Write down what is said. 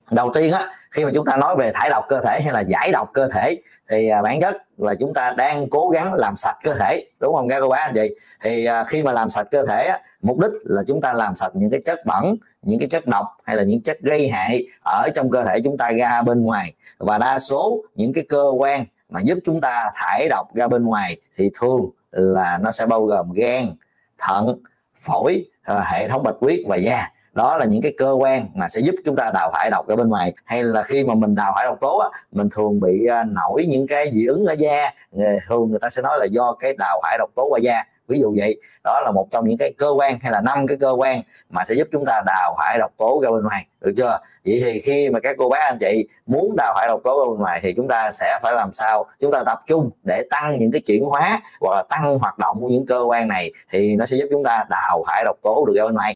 Đầu tiên á, khi mà chúng ta nói về thải độc cơ thể hay là giải độc cơ thể thì bản chất là chúng ta đang cố gắng làm sạch cơ thể, đúng không các cô bác anh chị? Thì khi mà làm sạch cơ thể á, mục đích là chúng ta làm sạch những cái chất bẩn, những cái chất độc hay là những chất gây hại ở trong cơ thể chúng ta ra bên ngoài. Và đa số những cái cơ quan mà giúp chúng ta thải độc ra bên ngoài thì thường là nó sẽ bao gồm gan, thận, phổi, hệ thống bạch huyết và da. Đó là những cái cơ quan mà sẽ giúp chúng ta đào thải độc ở bên ngoài. Hay là khi mà mình đào thải độc tố á, mình thường bị nổi những cái dị ứng ở da, thường người ta sẽ nói là do cái đào thải độc tố qua da, ví dụ vậy. Đó là một trong những cái cơ quan hay là 5 cái cơ quan mà sẽ giúp chúng ta đào thải độc tố ra bên ngoài, được chưa? Vậy thì khi mà các cô bác anh chị muốn đào thải độc tố ra bên ngoài thì chúng ta sẽ phải làm sao? Chúng ta tập trung để tăng những cái chuyển hóa hoặc là tăng hoạt động của những cơ quan này thì nó sẽ giúp chúng ta đào thải độc tố được ra bên ngoài.